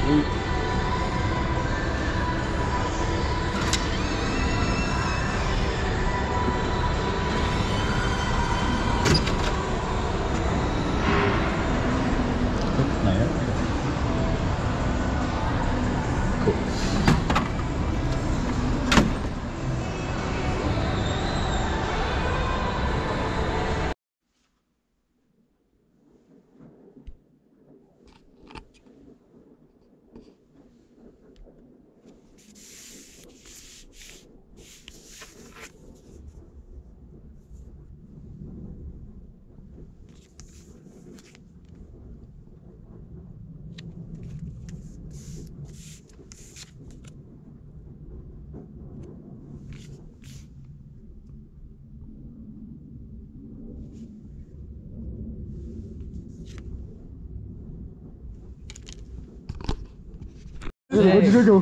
Where'd you go?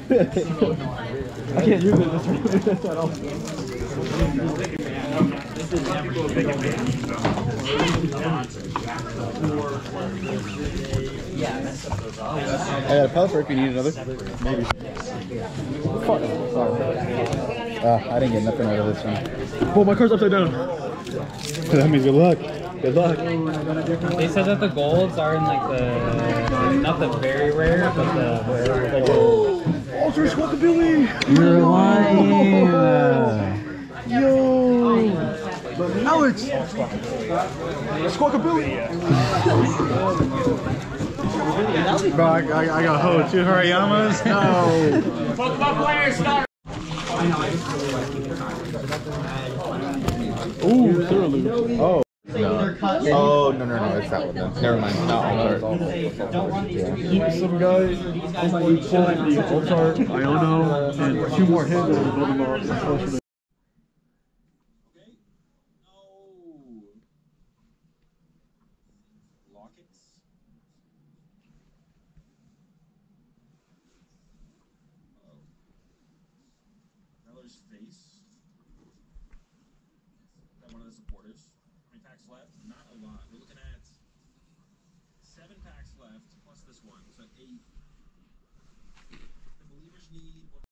I can't use it at all. I got a pellet if you need another. Maybe. Fuck. Sorry. I didn't get nothing out of this one. Oh, my car's upside down. That means good luck. Good luck. They said that the golds are in like the, not the very rare, but the rare. Ultra Squawkabilly! You're lying! Yo! Alex! Squawkabilly! Bro, I got ho. 2 Harayamas? No! Football players start! Ooh, thoroughly. Oh. No. Oh, no, it's that one then. Never mind. Not Yeah. Some guy pulled the Altar, Iono, and 2 more hits and build them up. Miller's face. That one of the supporters. How many packs left? Not a lot. We're looking at 7 packs left, plus this one, so 8. The believers need